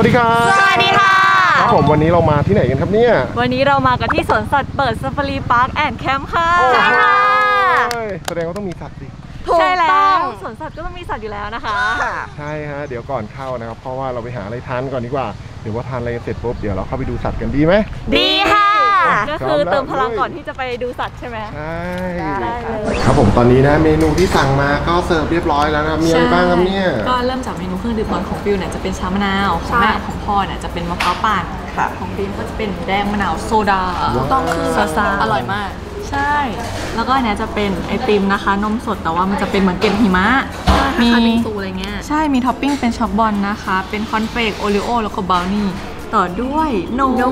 ดีครับสวัสดีค่ะครับผมวันนี้เรามาที่ไหนกันครับเนี่ยวันนี้เรามากันที่สวนสัตว์เปิดซาฟารีพาร์คแอนด์แคมป์ค่ะใช่ค่ะแสดงว่าต้องมีสัตว์ดิใช่แล้วสวนสัตว์ก็ต้องมีสัตว์อยู่แล้วนะคะใช่ฮะเดี๋ยวก่อนเข้านะครับเพราะว่าเราไปหาอะไรทานก่อนดีกว่าเดี๋ยวว่าทานอะไรเสร็จปุ๊บเดี๋ยวเราเข้าไปดูสัตว์กันดีไหมดีค่ะก็คือเติมพลังก่อนที่จะไปดูสัตว์ใช่ไหมใช่ครับผมตอนนี้นะเมนูที่สั่งมาก็เสิร์ฟเรียบร้อยแล้วนะมีอะไรบ้างครับเนี่ยก็เริ่มจากเมนูเครื่องดื่มของฟิวเนี่ยจะเป็นชามะนาวของแม่ของพ่อเนี่ยจะเป็นมะพร้าวปั่นของฟิวก็จะเป็นแดงมะนาวโซดาต้องคือซาอร่อยมากใช่แล้วก็อันนี้จะเป็นไอติมนะคะนมสดแต่ว่ามันจะเป็นเหมือนเกล็ดหิมะมีบิงซูอะไรเงี้ยใช่มีท็อปปิ้งเป็นช็อกบอลนะคะเป็นคอนเฟกโอริโอแล้วก็บราวนี่ต่อด้วยนม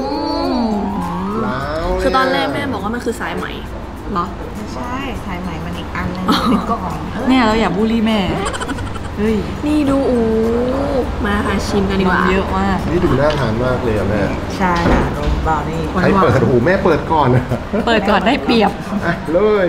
คือตอนแรกแม่บอกว่ามันคือสายไหมเหรอใช่สายไหมมันอีกอันนึงเป็นกล่องเนี่ยเราอย่าบูลลี่แม่เฮ้ยนี่ดูมาค่ะชิมกันดีกว่าเยอะมากนี่ดูน่าทานมากเลยอะแม่ใช่ค่ะนมบราวนี่ใครเปิดหูแม่เปิดก่อนเปิดก่อนได้เปรียบเลย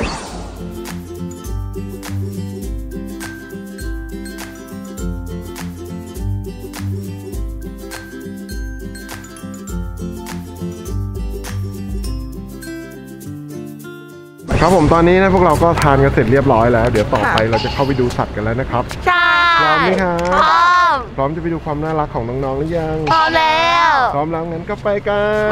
ครับผมตอนนี้นะพวกเราก็ทานกันเสร็จเรียบร้อยแล้วเดี๋ยวต่อไปเราจะเข้าไปดูสัตว์กันแล้วนะครับใช่พร้อมไหมครับพร้อมจะไปดูความน่ารักของน้องๆหรือยังพร้อมแล้วพร้อมแล้วงั้นก็ไปกันไป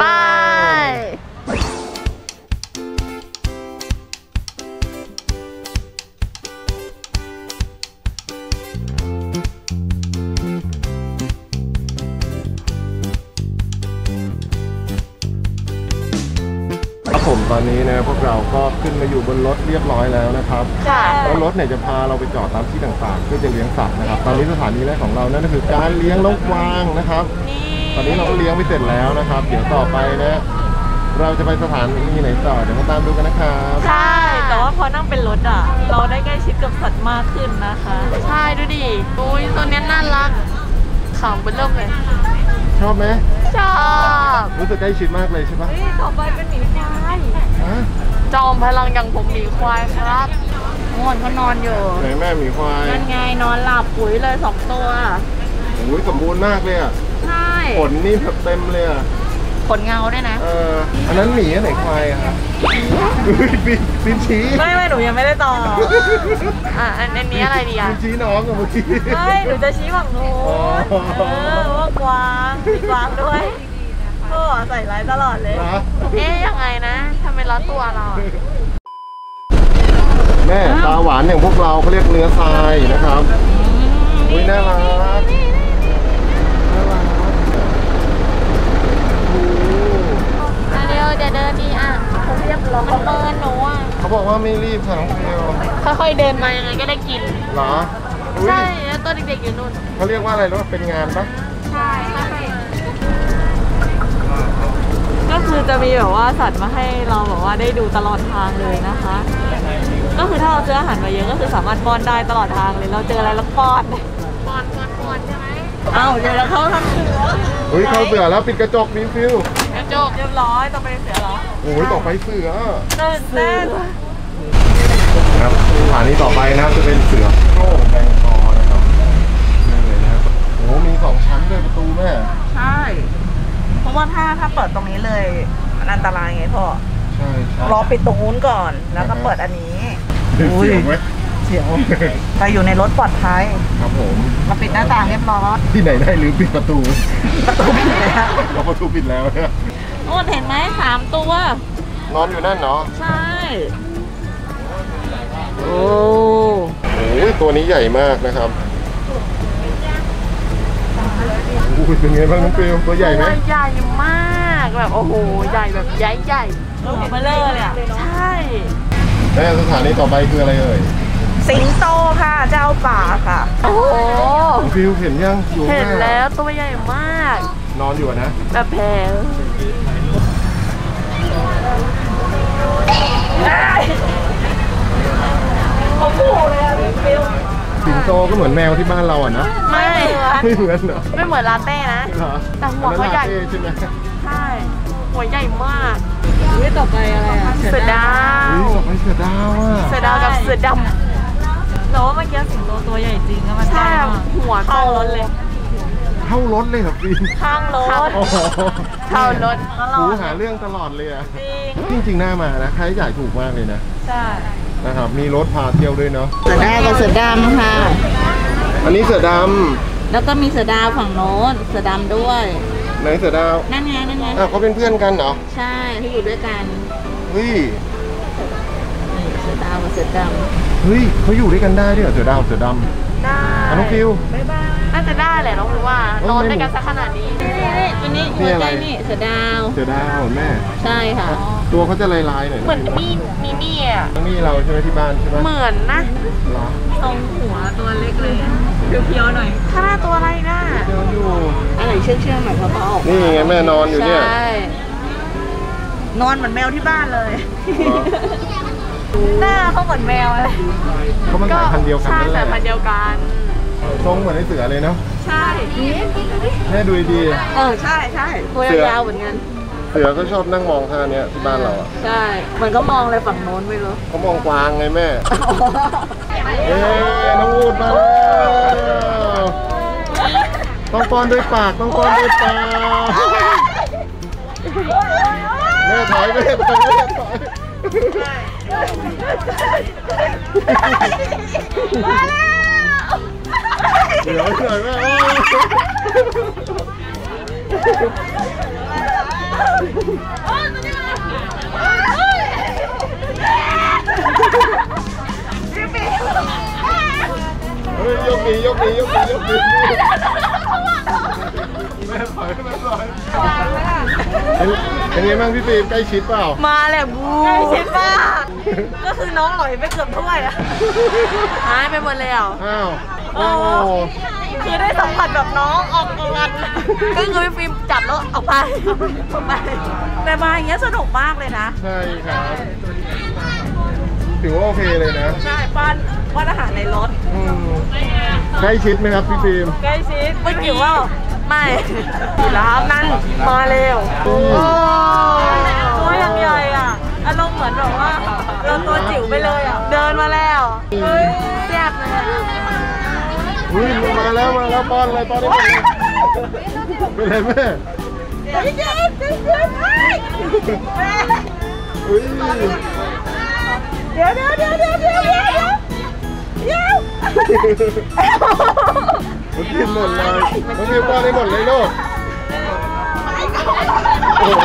ผมตอนนี้นะพวกเราก็ขึ้นมาอยู่บนรถเรียบร้อยแล้วนะครับแล้วรถเนี่ยจะพาเราไปจอดตามที่ต่างๆเพื่อจะเลี้ยงสัตว์นะครับตอนนี้สถานีแรกของเรานั่นก็คือการเลี้ยงนกกวางนะครับตอนนี้เราก็เลี้ยงไปเสร็จแล้วนะครับเดี๋ยวต่อไปนะเราจะไปสถานีไหนต่อเดี๋ยวมาตามดูกันนะครับใช่แต่ว่าพอนั่งเป็นรถอ่ะเราได้ใกล้ชิดกับสัตว์มากขึ้นนะคะใช่ดูดิอุ้ยตัวนี้น่ารักขำเป็นเริ่มเลยชอบไหมชอบรู้สึกใกล้ชิดมากเลยใช่ปะต่อไปเป็นหมีควายจอมพลังอย่างผมหมีควายครับงอนเขานอนอยู่ไหนแม่หมีควายนั่นไงนอนหลับปุ๋ยเลย2 ตัวโอ้ยสมบูรณ์มากเลยอ่ะใช่ขนนี่แบบเต็มเลยอ่ะขนเงาด้วยนะอันนั้นหมีอันไหนควายอะครับปินชี้ไม่หนูยังไม่ได้ต่ออันนี้อะไรดีอ่ะปินชี้น้องกับเมื่อกี้ไม่หนูจะชี้ฝั่งนู้นว่ากวางมีกวางด้วยก็ใส่ไลน์ตลอดเลยยังไงนะทำไมล้อตัวเราแม่ตาหวานอย่างพวกเราเขาเรียกเนื้อทรายนะครับอุ้ยน่ารักเดี๋ยวเดินดีอ่ะเขาเรียกร้องมันเมินหนูอ่ะเขาบอกว่าไม่รีบค่ะน้องเฟลค่อยๆเดินมายังไงก็ได้กินเหรอใช่แล้วตัวเด็กๆอยู่นู่นเขาเรียกว่าอะไรรู้เป็นงานปะใช่ก็คือจะมีแบบว่าสัตว์มาให้เราแบบว่าได้ดูตลอดทางเลยนะคะก็คือถ้าเราซื้ออาหารมาเยอะก็คือสามารถป้อนได้ตลอดทางเลยเราเจออะไรแล้วป้อนใช่ไหมเดี๋ยวเราเข้าทำเสือเข้าเสือแล้วปิดกระจกฟิวกระจกเรียบร้อยต่อไปเสือเหรอโอ้ยต่อไปเสือเต้นครับสถานีต่อไปนะครับจะเป็นเสือโคร่งแบงคอนะครับนี่เลยนะครับโอ้มี2 ชั้นด้วยประตูแม่ใช่เพราะว่าถ้าเปิดตรงนี้เลยมันอันตรายไงพ่อใช่รอปิดตรงนู้นก่อนแล้วก็เปิดอันนี้เสียวไหมเสียวแต่อยู่ในรถปลอดภัยครับผมเราปิดหน้าต่างเรียบร้อยที่ไหนได้หรือปิดประตูปิดแล้วประตูปิดแล้วเนี่ยโอ้เห็นไหม3 ตัวนอนอยู่นั่นเนาะใช่โอ้ตัวนี้ใหญ่มากนะครับเป็นไงบ้างน้องฟิลตัวใหญ่ไหมใหญ่มากแบบโอ้โหใหญ่แบบใหญ่เบลเลอร์เลยอ่ะใช่แล้วสถานีต่อไปคืออะไรเอ่ยสิงโตค่ะเจ้าป่าค่ะโอ้โหฟิลเห็นยังเห็นแล้วตัวใหญ่มากนอนอยู่นะแบบแพงโอ้โหเลยอ่ะฟิลสิงโตก็เหมือนแมวที่บ้านเราอ่ะนะไม่เหมือนเหรอไม่เหมือนลาเต้นะแต่หัวเขาใหญ่ใช่ไหมใช่หัวใหญ่มากต่อไปอะไรอ่ะเสือดาวต่อไปเสือดาวอ่ะเสือดาวกับเสือดำแต่ว่าเมื่อกี้สิงโตตัวใหญ่จริงนะมันใช่หัวโตเลยเข้ารถเลยครับฟิล์มข้างรถโอ้โหเข้ารถตลอหูดหาเรื่องตลอดเลยอะจริงจริงๆน่ามานะค่าใช้จ่ายถูกมากเลยนะใช่นะครับมีรถพาเที่ยวด้วยเนาะเสือดาวกับเสือดำค่ะอันนี้เสือดแล้วก็มีเสือดาวฝั่งโน้น เสือดำด้วยำไหนเสือดาวนั่นไง นั่นไงอ้าวเขาเป็นเพื่อนกันเหรอใช่ที่อยู่ด้วยกันเฮ้ยนี่เสือดาวกับเสือดเฮ้ยเขาอยู่ด้วยกันได้ด้วยเหรอเสือดาวเสือดำได้อ่ะน้องฟิวน่าจะได้แหละน้องรู้ว่าเออนอนด้วยกันสักขนาดนี้ำตัวนี้นี่หัวอะไรใจนี่เสือดาวเสือดาวแม่ใช่ค่ะตัวเขาจะลายๆหน่อยนะเหมือนมีมี่อ่ะนี่เราใช่ไหมที่บ้านใช่ไหมเหมือนนะเหรอตรงหัวตัวเล็กเลยเพียวๆหน่อยถ้าหน้าตัวอะไรน่ะเดี๋ยวอยู่อะไรเชื่องๆหน่อยเขาก็ออกนี่ไงแม่นอนอยู่เนี่ยใช่นอนเหมือนแมวที่บ้านเลยเหรอหน้าเขาเหมือนแมวเลยเขามันสายพันธุ์เดียวกันใช่นั่นแหสาละยพันธุ์เดียวกันทรงเหมือนไอ้เสือเลยเนาะใช่แม่ดูดีใช่ใช่ตัวยาวๆเหมือนกันๆเสือก็ชอบนั่งมองท่าเนี้ยที่บ้านเราอ่ะใช่มันก็มองอะไรฝั่งโน้นไม่รู้เขามองกวางไงแม่เอ้ยน้องอูดมาแล้วต้องป้อนด้วยปากต้องป้อนด้วยปากแม่ถอยแม่ถอยแม่ถอยมาแล้วเดี๋ยวหน่อยแม่เฮ้ยยกหนียกหนียกหนียกหนีแม่ถอยแม่ถอยเป็นไงบ้างพี่ฟิล์มใกล้ชิดเปล่ามาแล้วบูใกล้ชิดมากก็คือน้องหลอยไปเกือบถ้วยอะหายไปหมดแล้วอ้าวโอ้ คือได้สัมผัสแบบน้องออกกำลังก็คือพี่ฟิล์มจับแล้วออกไปแต่มาอย่างเงี้ยสนุกมากเลยนะใช่ครับถือว่าโอเคเลยนะใช่ป้อนอาหารในรถอืมใกล้ชิดไหมครับพี่ฟิล์มใกล้ชิดไม่กี่ว่าไม่แล้วนั่นมาเร็วอืมโอ้ตัวยังใหญ่อ่ะอารมณ์เหมือนแบบว่าเราตัวจิ๋วไปเลยอ่ะเดินมาแล้วเฮ้ยแซ่บเลยอะอุ้ยมาแล้วป้อนเลยป้อนได้หมดเลยเป็นไรแม่ใจเย็นใจเย็นอุ้ยเดี๋ยวมันกินหมดเลยมันกินป้อนได้หมดเลยลูกโอ้โห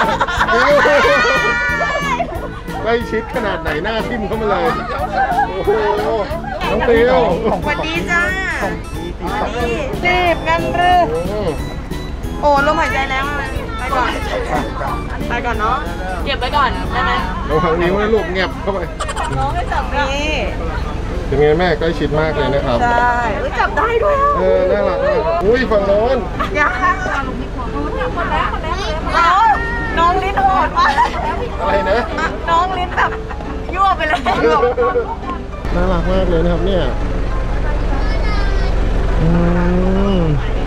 ใกล้ชิดขนาดไหนหน้าทิ่มเข้ามาเลยโอ้โหน้องฟิวสวัสดีจ้ารีบกันหรือ โอ้ลมหายใจแล้วไปก่อนเนาะเก็บไว้ก่อนได้ไหมระวังนิ้วนะลูกเงียบเข้าไปน้องให้จับนี่เป็นไงแม่ใกล้ชิดมากเลยนะครับใช่จับได้ด้วยน่ารักมากอุ้ยฝั่งโน้นอย่าน้องลิ้นโหดมากอะไรนะน้องลิ้นแบบยั่วไปเลยน่ารักมากเลยนะครับเนี่ยอืม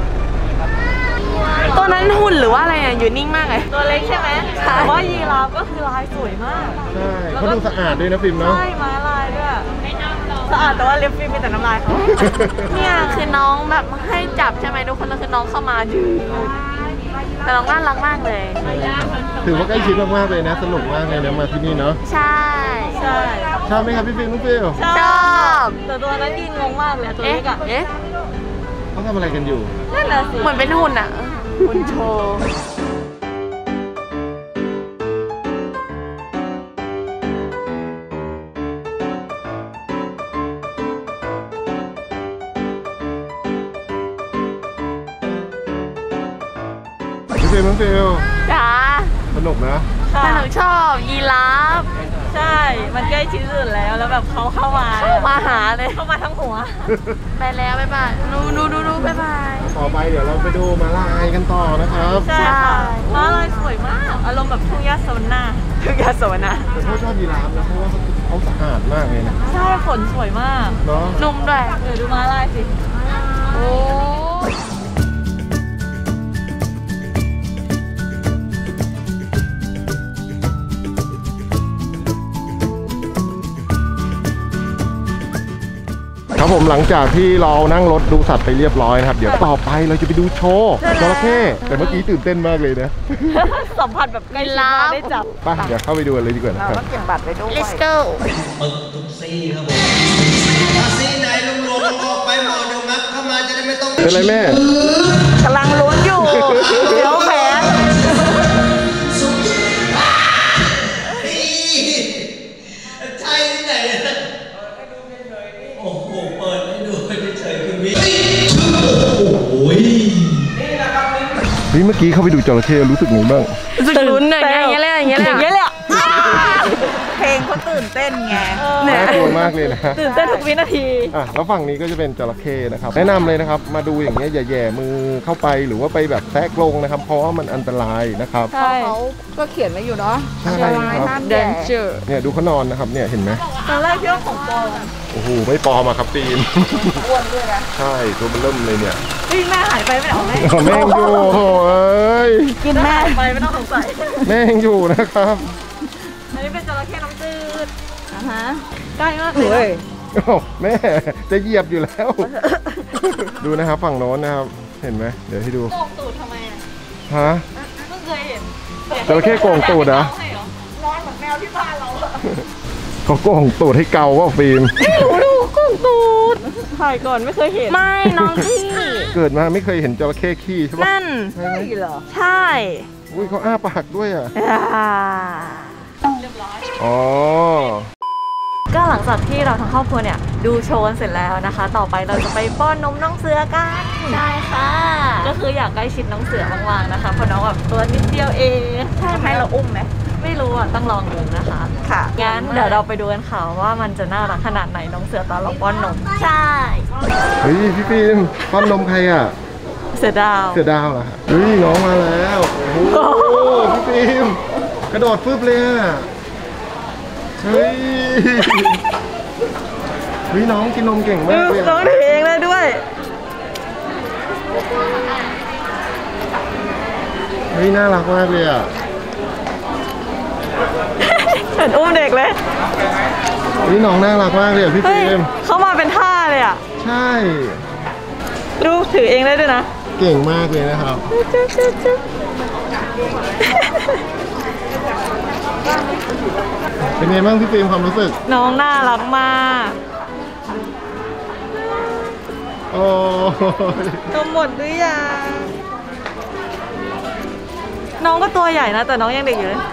ตัวนั้นหุ่นหรือว่าอะไรอ่ะอยู่นิ่งมากเลยตัวเล็กใช่ไหมแต่ว่ายีราฟก็คือลายสวยมากใช่เขาดูสะอาดด้วยนะฟิล์มเนาะใช่ม้าลายด้วยสะอาดแต่ว่าเล็บฟิล์มมีแต่น้ำลายเนี่ยคือน้องแบบให้จับใช่ไหมทุกคนแล้วคือน้องเข้ามายืนแต่น้องน่ารักมากเลยถือว่าใกล้ชิดมากๆเลยนะ สนุกมากเลยนะมาที่นี่เนาะใช่ใช่ชอบไหมครับพี่ฟิล์มน้องฟิลชอบแต่ตัวนั้นยืนงงมากเลยตัวเล็กอะเอ๊ะเขาทำอะไรกันอยู่นั่นแหละสิเหมือนเป็นหุ่นอะหุ่นโชว์พี่ฟิล์มน้องฟิลจ้าสนุกนะแต่หนูชอบยีราฟใช่ มันใกล้ชิดสุดแล้วแล้วแบบเขาเข้ามาหาเลยเข้ามาทั้งหัว ไปแล้วบ๊ายบายดูบ๊ายบายต่อไปเดี๋ยวเราไปดูมาลายกันต่อนะครับใช่ค่ะม้าลายสวยมาก อารมณ์แบบทุ่งหญ้าโซนหน้าทุ่งหญ้าโซนหน้าแต่พ่อชอบยีราฟนะเพราะว่าเขาสะอาดมากเลยนะใช่ขนสวยมากเนาะนุ่มด้วยดูม้าลายสิ โอ้ครับผมหลังจากที่เรานั่งรถดูสัตว์ไปเรียบร้อยนะครับเดี๋ยวต่อไปเราจะไปดูโชว์จระเข้แต่เมื่อกี้ตื่นเต้นมากเลยนะสัมผัสแบบใกล้ชิดมากได้จับไปเดี๋ยวเข้าไปดูกันเลยดีกว่านะเราครับต้องเก็บบัตรไปด้วย Let's go ปึกทุกซี่ครับผมถ้าซี่ไหนรวมๆออกไปหมดเดี๋ยวงับเข้ามาจะได้ไม่ต้องเป็นไรแม่กำลังลุ้นอยู่เดี๋ยวแขนใช่ที่ไหนเนี่ยโอ้โหเปิดให้ดูเฉยๆคุณพี่โอ้ยเฮ้ยเมื่อกี้เข้าไปดูจระเข้รู้สึกไงบ้างรู้สึกลุ้นอย่างเงี้ยเลยอย่างเงี้ยเลยเพลงเขาตื่นเต้นไงน่ากลัวมากเลยนะตื่นเต้นทุกวินาทีอ่ะแล้วฝั่งนี้ก็จะเป็นจระเข้นะครับแนะนำเลยนะครับมาดูอย่างเงี้ยอย่าแย่มือเข้าไปหรือว่าไปแบบแทะกรงนะครับเพราะว่ามันอันตรายนะครับใช่เขาก็เขียนไว้อยู่เนาะใช่อันตรายครับห้ามแย่ Danger เนี่ยดูเขานอนนะครับเนี่ยเห็นไหมตอนแรกคิดว่าของปลอมโอ้โหไม่ปลอมอะครับตีนอ้วนด้วยนะใช่ตัวมันเริ่มเลยเนี่ยวิ่งแม่หายไปไม่เอาแม่แม่งอยู่โอ้เอ้ยกินแม่หายไปไม่ต้องสงสัยแม่งอยู่นะครับอันนี้เป็นจระเข้น้ำจืดใกล้มากเลเฮ้ยยโอ้แม่จะเหยียบอยู่แล้ว ดูนะครับฝั่งโน้นนะครับเห็นไหมเดี๋ยวให้ดูโก่งตูดทำไมอ่ะฮะเพิ่งเคยเห็นจระเข้โก่งตูดเหรอใช่เหรอนอนเหมือนแมวที่บ้านเราอะเขาโก่งตูดให้เกาว่าฟิล์มดูโก่งตูดถ่ายก่อนไม่เคยเห็นไม่น้องพี่เกิดมาไม่เคยเห็นจระเข้ขี้ใช่ปะนั่นใช่ไหมนี่เหรอใช่อุ้ยเขาอ้าปากด้วยอ่ะเรียบร้อยอ๋อก็หลังจากที่เราทั้งครอบครัวเนี่ยดูโชว์กันเสร็จแล้วนะคะ ต่อไปเราจะไปป้อนนมน้องเสือกันใช่ค่ะ ก็คืออยากใกล้ชิดน้องเสือมากๆนะคะเพราะน้องแบบตัวนิดเดียวเองใช่ไหมให้เราอุ้มไหมไม่รู้อ่ะต้องลองดูนะคะค่ะงั้นเดี๋ยวเราไปดูกันค่ะว่ามันจะน่ารักขนาดไหนน้องเสือตอนเราป้อนนมใช่เฮ้ยพี่ฟิล์มป้อนนมใครอ่ะเสือดาวเสือดาวเหรอฮะเฮ้ยน้องมาแล้วโอ้โหพี่ฟิล์มกระโดดฟึบเลยอ่ะเฮ้ยเฮ้ยน้องกินนมเก่งมากเลยน้องถือเองได้ด้วยเฮ้ยน่ารักมากเลยอ่ะเหมือนอุ้มเด็กเลยเฮ้ยน้องน่ารักมากเลยอ่ะพี่เฮ้ยฟิล์มเขามาเป็นท่าเลยอ่ะใช่ดูถือเองได้ด้วยนะเก่งมากเลยนะครับเป็นไงบ้างพี่ฟิล์มความรู้สึกน้องน่ารักมากโอ้ยนมหมดหรือยังน้องก็ตัวใหญ่นะ แต่น้องยังเด็กอยู่เลย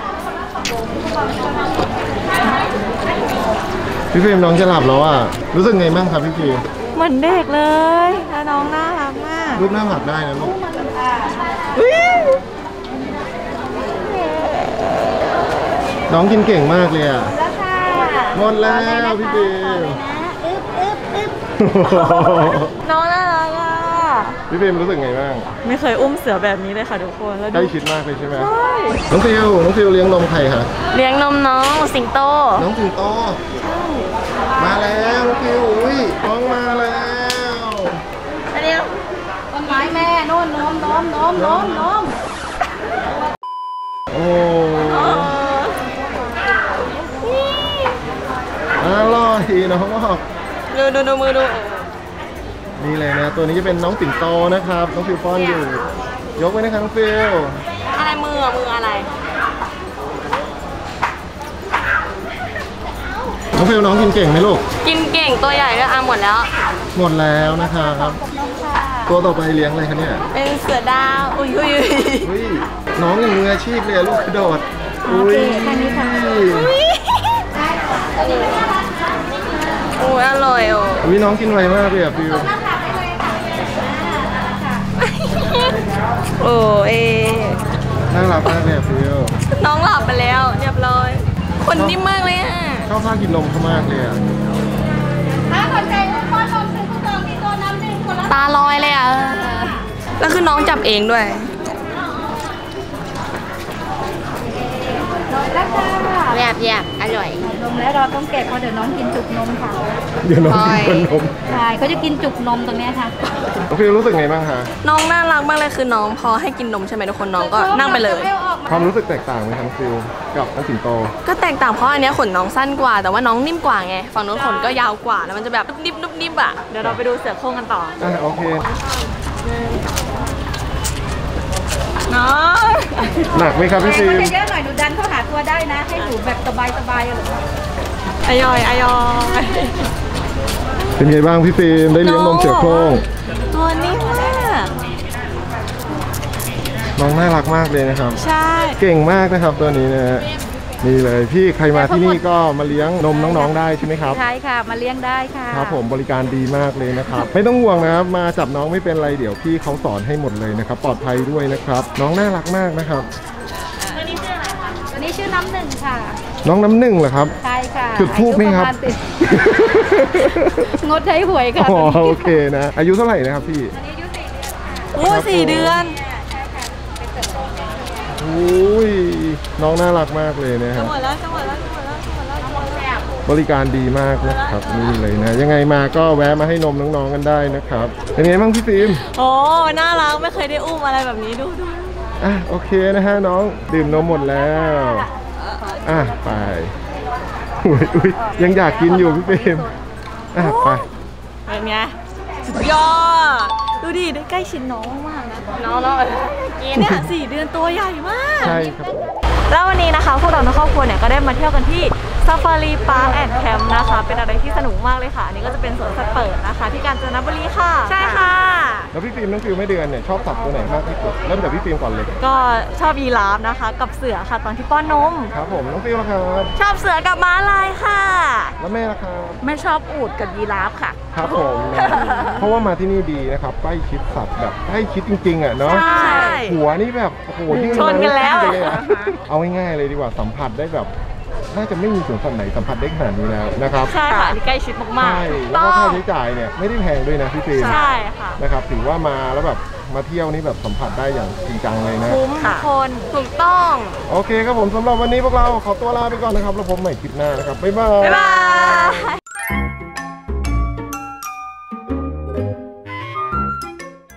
พี่ฟิล์มน้องจะหลับแล้วอ่ะรู้สึกไงบ้างครับพี่ฟิล์มเหมือนเด็กเลยแล้วน้องน่ารักมากรูปหน้าผากได้นะลูกน้องกินเก่งมากเลยอ่ะหมดแล้วพี่ฟิล์มน้องน่ารักอ่ะพี่ฟิล์มรู้สึกไงบ้างไม่เคยอุ้มเสือแบบนี้เลยค่ะทุกคนแล้วใกล้ดูชิดมากเลยใช่ไหมใช่น้องฟิลเลี้ยงนมใครคะเลี้ยงนมน้องสิงโตน้องสิงโตมาแล้วน้องฟิลอุ้ยน้องมาแล้วอันนี้ต้นไม้แม่โน่นนมนมนมนมนมโอ้อร่อยน้องบอกดูมือดูนี่เลยนะตัวนี้จะเป็นน้องสิงโตนะครับน้องฟิลป้อนอยู่ยกไว้นะครับน้องฟิลอะไรมืออะไรน้องฟิลน้องกินเก่งไหมลูกกินเก่งตัวใหญ่ด้วยหมดแล้วหมดแล้วนะครับตัวต่อไปเลี้ยงอะไรคะเนี่ยเป็นเสือดาวอุ้ยเฮ้ยน้องอย่างมืออาชีพเลยอะลูกกระโดดอุ้ยโอ้ยอร่อยโอ้อุ้ยน้องกินไวมากเลยอะฟิลโอ้เอน่ารักมากเลยอะฟิลน้องหลับไปแล้วเรียบร้อย คนนิ่มมากเลยอ่ะชอบท่ากินนมเขามากเลยอะตาลอยเลยอ่ะแล้วคือน้องจับเองด้วยแยบอร่อยแล้วเราต้องแกะเพราะเดี๋ยวน้องกินจุกนมค่ะเดี๋ยวน้องกินนมใช่เขาจะกินจุกนมตรงเนี้ยค่ะน้องฟิลรู้สึกไงบ้างคะน้องน่ารักมากเลยคือน้องพอให้กินนมใช่ไหมทุกคนน้องก็นั่งไปเลยความรู้สึกแตกต่างไหมทั้งฟิลกับทั้งสิงโตก็แตกต่างเพราะอันเนี้ยขนน้องสั้นกว่า แต่ว่าน้องนิ่มกว่าไงฝั่งนู้นขนก็ยาวกว่าแล้วมันจะแบบนิบอ่ะเดี๋ยวเราไปดูเสือโคร่งกันต่อโอเคเนาะหนักไหมครับพี่ฟิล์มเยอะๆหน่อยหนูดันเข้าหาตัวได้นะ ให้หนูแบบสบายๆเลยอายอยอายอยเป็นไงบ้างพี่ฟิล์มได้เลี้ยงนมเสือโคร่งตัวนิ่มมากน้องน่ารักมากเลยนะครับใช่เก่งมากนะครับตัวนี้นะฮะนี่เลยพี่ใครมาที่นี่ก็มาเลี้ยงนมน้องๆได้ใช่ไหมครับใช่ค่ะ มาเลี้ยงได้ค่ะครับผมบริการดีมากเลยนะครับ ไม่ต้องห่วงนะครับมาจับน้องไม่เป็นไรเดี๋ยวพี่เขาสอนให้หมดเลยนะครับ ปลอดภัยด้วยนะครับ น้องน่ารักมากนะครับตัวนี้ชื่อน้ำหนึ่งค่ะน้องน้ำหนึ่งเหรอครับใช่ค่ะจุดธูปไหมครับอายุปะาณ10 งดใช้หวยค่ะอ๋อโอเคนะอายุเท่าไหร่นะครับพี่โอ้4 เดือนอุ้ยน้องน่ารักมากเลยนะคจะรับหมดแล้วจะหมดแล้วจะหมดแล้วจะหมดแล้วจะหมดแล้วบริการดีมากนะครับนี่เลยนะยังไงมาก็แวะมาให้นมน้องๆกันได้นะครับเป็นไงบ้างพี่ฟิล์มโอ้น่ารักไม่เคยได้อุ้มอะไรแบบนี้ดูโอเคนะฮะน้องดื่มนมหมดแล้วไปอุ๊ยยังอยากกินอยู่พี่ฟิล์มไปเป็นไงสุดยอดดูดิได้ใกล้ชิดน้องมากนะน้องเนี่ย4 เดือนตัวใหญ่มากใช่ครับแล้ววันนี้นะคะพวกเราในครอบครัวเนี่ยก็ได้มาเที่ยวกันที่ Safari Park and Camp นะคะเป็นอะไรที่สนุกมากเลยค่ะอันนี้ก็จะเป็นสวนสัตว์เปิดนะคะที่กาญจนบุรีค่ะใช่ค่ะแล้วพี่ฟิล์มน้องฟิล์มไม่เดือนเนี่ยชอบสัตว์ตัวไหนมากที่สุดเริ่มจากพี่ฟิล์มก่อนเลยก็ชอบยีราฟนะคะ กับเสือค่ะตอนที่ป้อนนมครับผมน้องฟิล์มล่ะครับชอบเสือกับม้าลายค่ะแล้วแม่ล่ะครับไม่ชอบอูดกับยีราฟค่ะครับผมนะเพราะว่ามาที่นี่ดีนะครับใกล้ชิดสัตว์แบบใกล้ชิดจริงๆอ่ะเนาะใช่หัวนี่แบบโอ้โหยื่ชนกันแล้วเยอะเอาง่ายๆเลยดีกว่าสัมผัสได้แบบน่าจะไม่มีสวนสัตว์ไหนสัมผัสได้ขนาดนี้แล้วนะครับใช่ค่ะอันนี่ใกล้ชิดมากใช่ๆแล้วก็ค่าใช้จ่ายเนี่ยไม่ได้แพงด้วยนะพี่ฟิล์มใช่ค่ะนะครับถือว่ามาแล้วแบบมาเที่ยวนี่แบบสัมผัสได้อย่างจริงจังเลยนะคุ้มทุกคนถูกต้องโอเคครับผมสำหรับวันนี้พวกเราขอตัวลาไปก่อนนะครับแล้วพบใหม่คลิปหน้านะครับบ๊ายบายบ๊ายบาย